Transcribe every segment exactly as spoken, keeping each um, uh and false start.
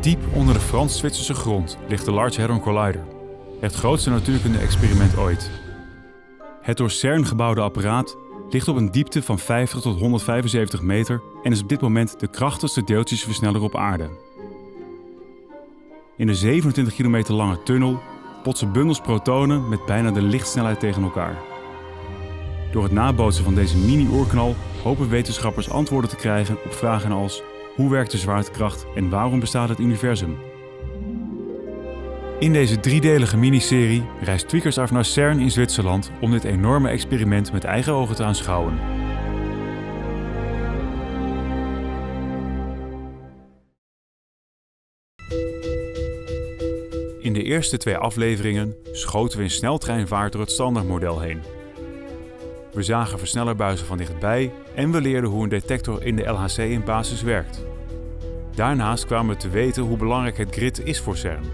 Diep onder de Frans-Zwitserse grond ligt de Large Hadron Collider, het grootste natuurkunde-experiment ooit. Het door CERN gebouwde apparaat ligt op een diepte van vijftig tot honderdvijfenzeventig meter en is op dit moment de krachtigste deeltjesversneller op aarde. In de zevenentwintig kilometer lange tunnel botsen bundels protonen met bijna de lichtsnelheid tegen elkaar. Door het nabootsen van deze mini-oerknal hopen wetenschappers antwoorden te krijgen op vragen als: hoe werkt de zwaartekracht en waarom bestaat het universum? In deze driedelige miniserie reist Tweakers af naar CERN in Zwitserland om dit enorme experiment met eigen ogen te aanschouwen. In de eerste twee afleveringen schoten we in sneltreinvaart door het standaardmodel heen. We zagen versnellerbuizen van dichtbij en we leerden hoe een detector in de L H C in basis werkt. Daarnaast kwamen we te weten hoe belangrijk het grid is voor CERN.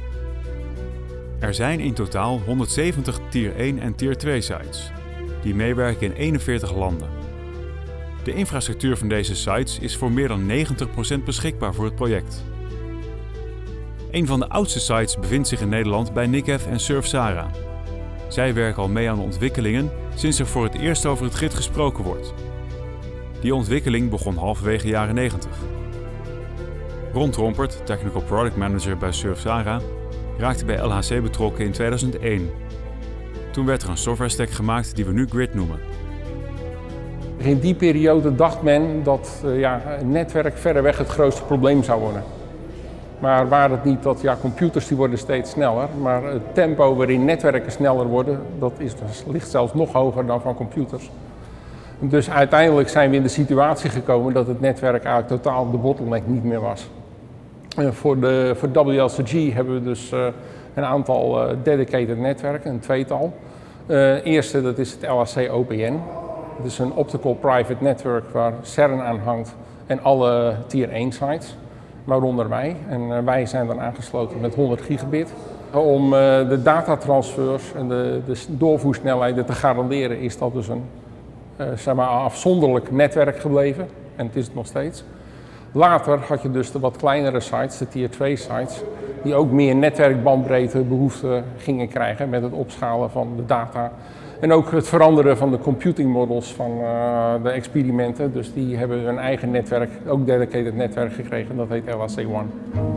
Er zijn in totaal honderdzeventig Tier één en Tier twee sites, die meewerken in eenenveertig landen. De infrastructuur van deze sites is voor meer dan negentig procent beschikbaar voor het project. Een van de oudste sites bevindt zich in Nederland bij NICEF en Surfsara. Zij werken al mee aan de ontwikkelingen sinds er voor het eerst over het grid gesproken wordt. Die ontwikkeling begon halverwege jaren negentig. Ron Trompert, Technical Product Manager bij Surfsara, raakte bij L H C betrokken in tweeduizend één. Toen werd er een software stack gemaakt die we nu Grid noemen. In die periode dacht men dat uh, ja, een netwerk verreweg het grootste probleem zou worden. Maar waar het niet dat ja, computers die worden steeds sneller, maar het tempo waarin netwerken sneller worden, dat is, dat ligt zelfs nog hoger dan van computers. Dus uiteindelijk zijn we in de situatie gekomen dat het netwerk eigenlijk totaal de bottleneck niet meer was. Uh, voor, de, voor W L C G hebben we dus uh, een aantal uh, dedicated netwerken, een tweetal. Uh, eerste, dat is het L H C O P N. Dat is een Optical Private Network waar CERN aan hangt en alle Tier één sites, waaronder wij. En uh, wij zijn dan aangesloten met honderd gigabit. Om uh, de datatransfers en de, de doorvoersnelheden te garanderen is dat dus een uh, zeg maar afzonderlijk netwerk gebleven. En het is het nog steeds. Later had je dus de wat kleinere sites, de Tier twee sites, die ook meer netwerkbandbreedte behoefte gingen krijgen met het opschalen van de data. En ook het veranderen van de computing models van uh, de experimenten. Dus die hebben hun eigen netwerk, ook dedicated netwerk gekregen, dat heet L H C één.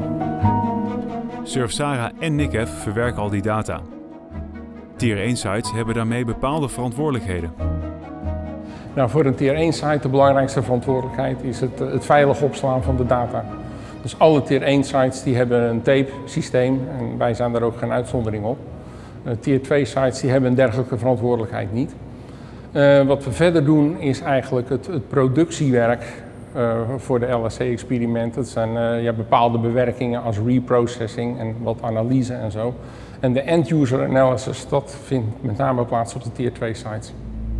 Surfsara en NICEF verwerken al die data. Tier één sites hebben daarmee bepaalde verantwoordelijkheden. Nou, voor een Tier één site de belangrijkste verantwoordelijkheid is het, het veilig opslaan van de data. Dus alle Tier één sites die hebben een tape systeem en wij zijn daar ook geen uitzondering op. Uh, Tier twee sites die hebben een dergelijke verantwoordelijkheid niet. Uh, wat we verder doen is eigenlijk het, het productiewerk uh, voor de L H C-experimenten. Dat zijn uh, ja, bepaalde bewerkingen als reprocessing en wat analyse en zo. En de end-user analysis, dat vindt met name plaats op de Tier twee sites.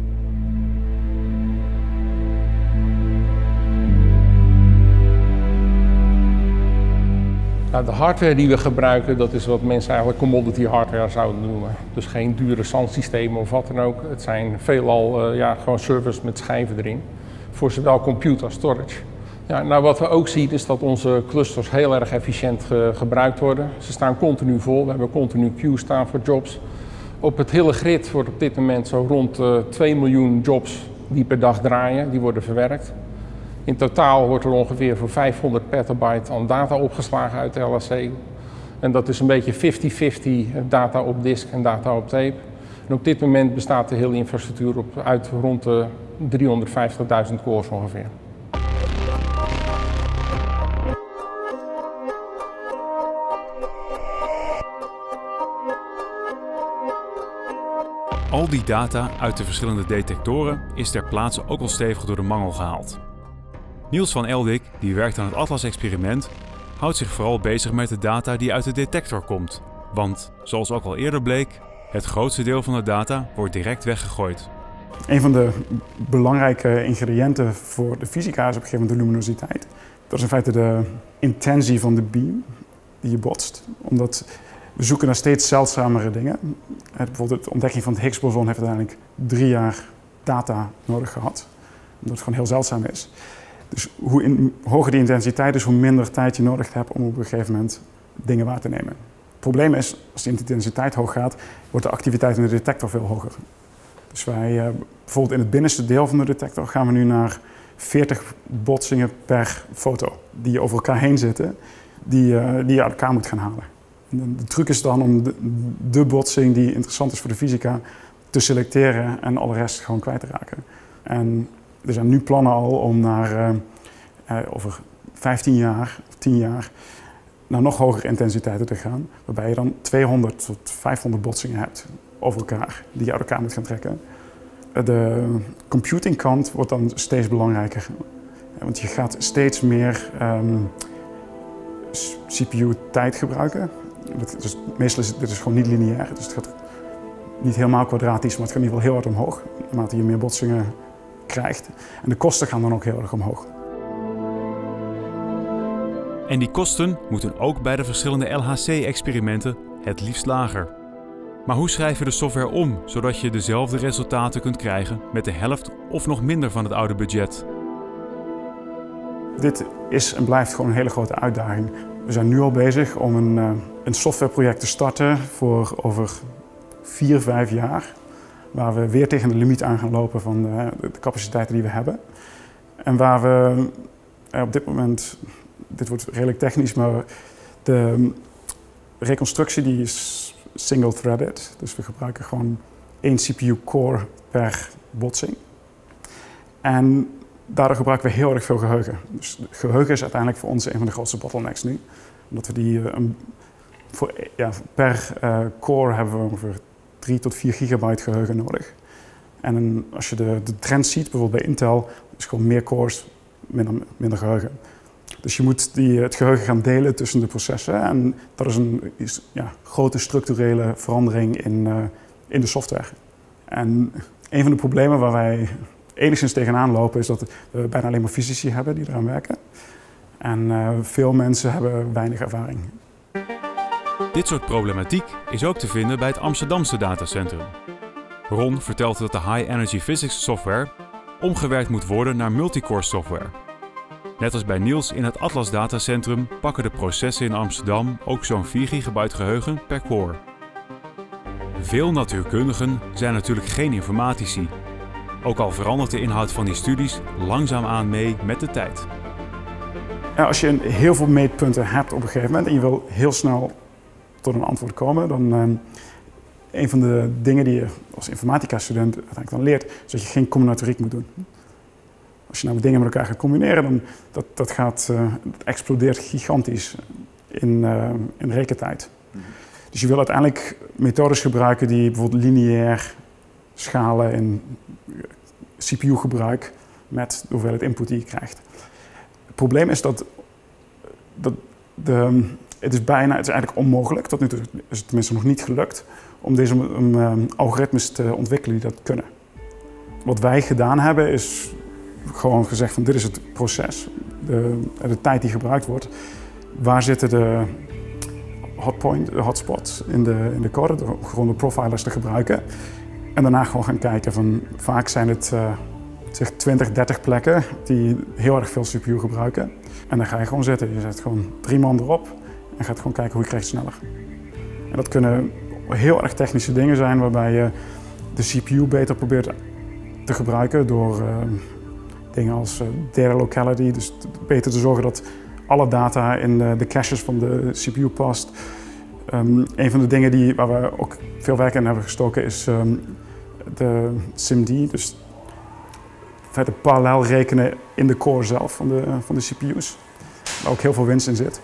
Nou, de hardware die we gebruiken, dat is wat mensen eigenlijk commodity hardware zouden noemen. Dus geen dure SAN-systemen of wat dan ook. Het zijn veelal uh, ja, gewoon servers met schijven erin. Voor zowel compute als storage. Ja, nou, wat we ook zien is dat onze clusters heel erg efficiënt ge gebruikt worden. Ze staan continu vol. We hebben continu queue staan voor jobs. Op het hele grid wordt op dit moment zo rond uh, twee miljoen jobs die per dag draaien. Die worden verwerkt. In totaal wordt er ongeveer voor vijfhonderd petabyte aan data opgeslagen uit de L H C. En dat is een beetje vijftig vijftig data op disk en data op tape. En op dit moment bestaat de hele infrastructuur op, uit rond de driehonderdvijftigduizend cores ongeveer. Al die data uit de verschillende detectoren is ter plaatse ook al stevig door de mangel gehaald. Niels van Eldik, die werkt aan het Atlas-experiment, houdt zich vooral bezig met de data die uit de detector komt. Want, zoals ook al eerder bleek, het grootste deel van de data wordt direct weggegooid. Een van de belangrijke ingrediënten voor de fysica is op een gegeven moment de luminositeit. Dat is in feite de intensie van de beam die je botst. Omdat we zoeken naar steeds zeldzamere dingen. Bijvoorbeeld de ontdekking van het Higgs-boson heeft uiteindelijk drie jaar data nodig gehad. Omdat het gewoon heel zeldzaam is. Dus hoe in, hoger die intensiteit is, hoe minder tijd je nodig hebt om op een gegeven moment dingen waar te nemen. Het probleem is, als de intensiteit hoog gaat, wordt de activiteit in de detector veel hoger. Dus wij, uh, bijvoorbeeld in het binnenste deel van de detector gaan we nu naar veertig botsingen per foto die over elkaar heen zitten, die, uh, die je uit elkaar moet gaan halen. En de, de truc is dan om de, de botsing die interessant is voor de fysica te selecteren en alle rest gewoon kwijt te raken. En er zijn nu plannen al om naar uh, uh, over vijftien jaar, tien jaar, naar nog hogere intensiteiten te gaan, waarbij je dan tweehonderd tot vijfhonderd botsingen hebt over elkaar, die je uit elkaar moet gaan trekken. De computingkant wordt dan steeds belangrijker, want je gaat steeds meer um, C P U-tijd gebruiken. Dus meestal is het, dit is gewoon niet lineair, dus het gaat niet helemaal kwadratisch, maar het gaat in ieder geval heel hard omhoog, naarmate je meer botsingen krijgt. En de kosten gaan dan ook heel erg omhoog. En die kosten moeten ook bij de verschillende L H C-experimenten het liefst lager. Maar hoe schrijf je de software om, zodat je dezelfde resultaten kunt krijgen met de helft of nog minder van het oude budget? Dit is en blijft gewoon een hele grote uitdaging. We zijn nu al bezig om een, uh, een softwareproject te starten voor over vier, vijf jaar. Waar we weer tegen de limiet aan gaan lopen van de, de capaciteiten die we hebben. En waar we uh, op dit moment, dit wordt redelijk technisch, maar de reconstructie die is single-threaded. Dus we gebruiken gewoon één C P U-core per botsing. En daardoor gebruiken we heel erg veel geheugen. Dus geheugen is uiteindelijk voor ons een van de grootste bottlenecks nu. Omdat we die, uh, een, voor, ja, per uh, core hebben we ongeveer drie tot vier gigabyte geheugen nodig. En een, als je de, de trend ziet, bijvoorbeeld bij Intel, is gewoon meer cores, minder, minder geheugen. Dus je moet die, het geheugen gaan delen tussen de processen. En dat is een is, ja, grote structurele verandering in, uh, in de software. En een van de problemen waar wij enigszins tegenaan lopen is dat we bijna alleen maar fysici hebben die eraan werken. En uh, veel mensen hebben weinig ervaring. Dit soort problematiek is ook te vinden bij het Amsterdamse datacentrum. Ron vertelt dat de High Energy Physics software omgewerkt moet worden naar multicore software. Net als bij Niels in het Atlas datacentrum pakken de processen in Amsterdam ook zo'n vier gigabyte geheugen per core. Veel natuurkundigen zijn natuurlijk geen informatici. Ook al verandert de inhoud van die studies langzaamaan mee met de tijd. Ja, als je heel veel meetpunten hebt op een gegeven moment en je wil heel snel tot een antwoord komen, dan uh, een van de dingen die je als informatica-student uiteindelijk dan leert, is dat je geen combinatoriek moet doen. Als je nou dingen met elkaar gaat combineren, dan dat, dat gaat, uh, dat explodeert gigantisch in, uh, in rekentijd. Mm-hmm. Dus je wil uiteindelijk methodes gebruiken die bijvoorbeeld lineair schalen in C P U-gebruik met de hoeveelheid input die je krijgt. Het probleem is dat, dat de, het is bijna, het is eigenlijk onmogelijk, tot nu toe is het tenminste nog niet gelukt, om deze um, um, algoritmes te ontwikkelen die dat kunnen. Wat wij gedaan hebben is gewoon gezegd van dit is het proces, de, de tijd die gebruikt wordt. Waar zitten de hotpoint, de hotspots in de, in de code, door gewoon de profilers te gebruiken. En daarna gewoon gaan kijken van, vaak zijn het uh, zeg twintig, dertig plekken die heel erg veel C P U gebruiken. En dan ga je gewoon zitten, je zet gewoon drie man erop en gaat gewoon kijken hoe je krijgt sneller. En dat kunnen heel erg technische dingen zijn waarbij je de C P U beter probeert te gebruiken door uh, dingen als uh, data locality, dus beter te zorgen dat alle data in de, de caches van de C P U past. Um, een van de dingen die, waar we ook veel werk in hebben gestoken is um, de S I M D, dus het parallel rekenen in de core zelf van de, van de C P U's, waar ook heel veel winst in zit.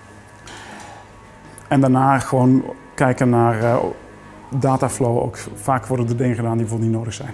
En daarna gewoon kijken naar uh, dataflow. Ook vaak worden er dingen gedaan die bijvoorbeeld niet nodig zijn.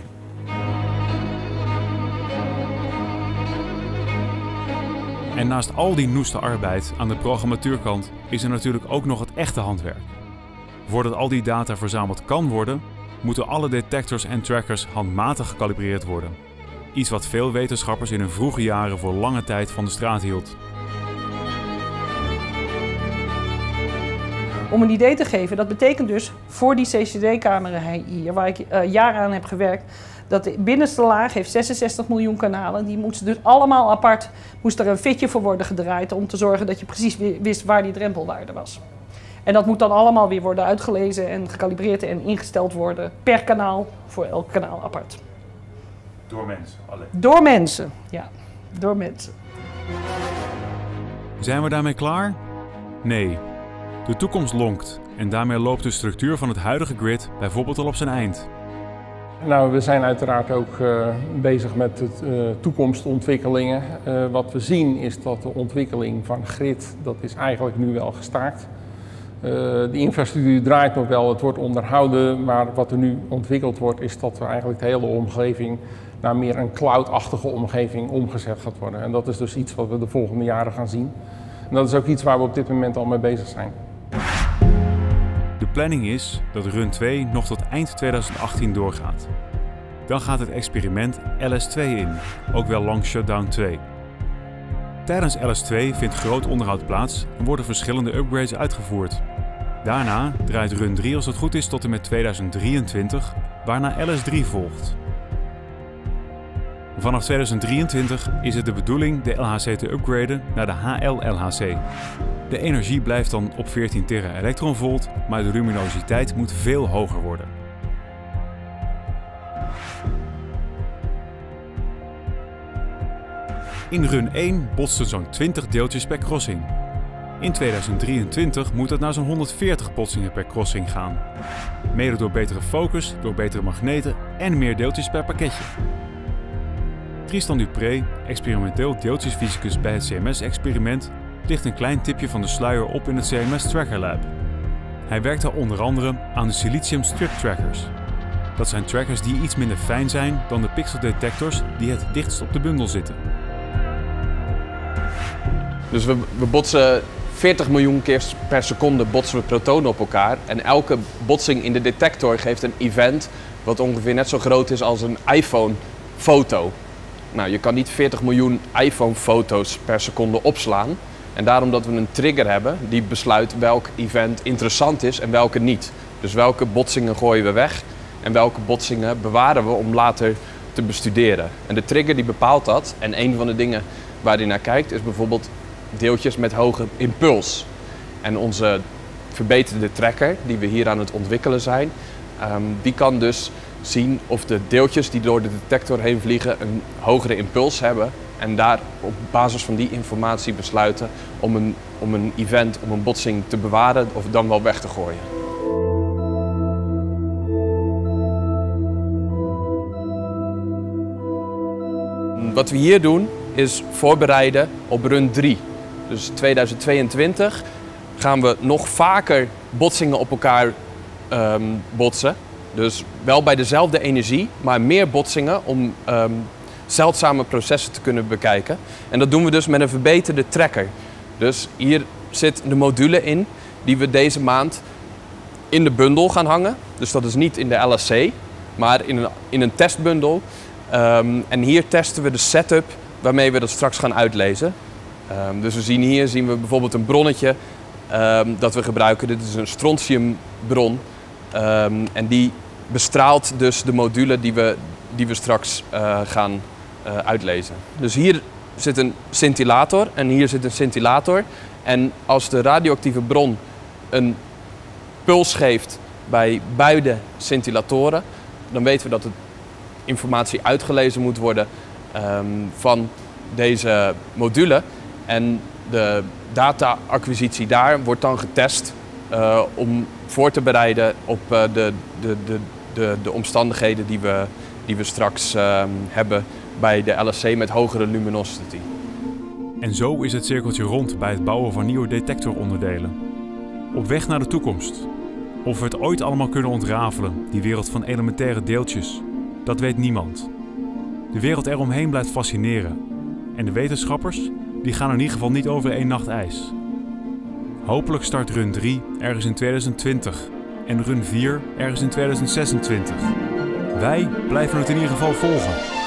En naast al die noeste arbeid aan de programmatuurkant is er natuurlijk ook nog het echte handwerk. Voordat al die data verzameld kan worden, moeten alle detectors en trackers handmatig gekalibreerd worden. Iets wat veel wetenschappers in hun vroege jaren voor lange tijd van de straat hield. Om een idee te geven, dat betekent dus voor die C C D-camera hier, waar ik uh, jaren aan heb gewerkt, dat de binnenste laag heeft zesenzestig miljoen kanalen. Die moesten dus allemaal apart, moest er een fitje voor worden gedraaid om te zorgen dat je precies wist waar die drempelwaarde was. En dat moet dan allemaal weer worden uitgelezen en gecalibreerd en ingesteld worden per kanaal, voor elk kanaal apart. Door mensen alleen? Door mensen, ja. Door mensen. Zijn we daarmee klaar? Nee. De toekomst lonkt en daarmee loopt de structuur van het huidige grid bijvoorbeeld al op zijn eind. Nou, we zijn uiteraard ook uh, bezig met de uh, toekomstontwikkelingen. Uh, wat we zien is dat de ontwikkeling van grid, dat is eigenlijk nu wel gestaakt. Uh, de infrastructuur draait nog wel, het wordt onderhouden, maar wat er nu ontwikkeld wordt is dat er eigenlijk de hele omgeving naar meer een cloud-achtige omgeving omgezet gaat worden. En dat is dus iets wat we de volgende jaren gaan zien. En dat is ook iets waar we op dit moment al mee bezig zijn. De planning is dat run twee nog tot eind tweeduizend achttien doorgaat. Dan gaat het experiment L S twee in, ook wel Long Shutdown twee. Tijdens L S twee vindt groot onderhoud plaats en worden verschillende upgrades uitgevoerd. Daarna draait run drie als het goed is tot en met tweeduizend drieëntwintig, waarna L S drie volgt. Vanaf tweeduizend drieëntwintig is het de bedoeling de L H C te upgraden naar de H L L H C. De energie blijft dan op veertien tera-elektronvolt, maar de luminositeit moet veel hoger worden. In run één botsten zo'n twintig deeltjes per crossing. In tweeduizend drieëntwintig moet het naar zo'n honderdveertig botsingen per crossing gaan. Mede door betere focus, door betere magneten en meer deeltjes per pakketje. Tristan Dupré, experimenteel deeltjesfysicus bij het C M S-experiment, ligt een klein tipje van de sluier op in het C M S Tracker Lab. Hij werkt daar onder andere aan de silicium strip trackers. Dat zijn trackers die iets minder fijn zijn dan de pixeldetectors die het dichtst op de bundel zitten. Dus we, we botsen veertig miljoen keer per seconde botsen we protonen op elkaar. En elke botsing in de detector geeft een event wat ongeveer net zo groot is als een iPhone-foto. Nou, je kan niet veertig miljoen iPhone-foto's per seconde opslaan. En daarom dat we een trigger hebben die besluit welk event interessant is en welke niet. Dus welke botsingen gooien we weg en welke botsingen bewaren we om later te bestuderen. En de trigger die bepaalt dat. En een van de dingen waar hij naar kijkt is bijvoorbeeld deeltjes met hoge impuls. En onze verbeterde tracker die we hier aan het ontwikkelen zijn, um, die kan dus zien of de deeltjes die door de detector heen vliegen een hogere impuls hebben. En daar op basis van die informatie besluiten om een, om een event, om een botsing te bewaren of dan wel weg te gooien. Wat we hier doen is voorbereiden op run drie. Dus tweeduizend tweeëntwintig gaan we nog vaker botsingen op elkaar um, botsen. Dus wel bij dezelfde energie, maar meer botsingen om um, zeldzame processen te kunnen bekijken. En dat doen we dus met een verbeterde tracker. Dus hier zit de module in die we deze maand in de bundel gaan hangen. Dus dat is niet in de L S C, maar in een, in een testbundel. Um, en hier testen we de setup waarmee we dat straks gaan uitlezen. Um, dus we zien hier zien we bijvoorbeeld een bronnetje um, dat we gebruiken. Dit is een strontiumbron um, en die bestraalt dus de module die we, die we straks uh, gaan uh, uitlezen. Dus hier zit een scintillator en hier zit een scintillator. En als de radioactieve bron een puls geeft bij beide scintillatoren, dan weten we dat de informatie uitgelezen moet worden um, van deze module. En de data-acquisitie daar wordt dan getest uh, om voor te bereiden op uh, de, de, de, de, de omstandigheden die we, die we straks uh, hebben bij de L S C met hogere luminosity. En zo is het cirkeltje rond bij het bouwen van nieuwe detectoronderdelen. Op weg naar de toekomst. Of we het ooit allemaal kunnen ontrafelen, die wereld van elementaire deeltjes, dat weet niemand. De wereld eromheen blijft fascineren. En de wetenschappers, die gaan in ieder geval niet over één nacht ijs. Hopelijk start run drie ergens in tweeduizend twintig en run vier ergens in tweeduizend zesentwintig. Wij blijven het in ieder geval volgen.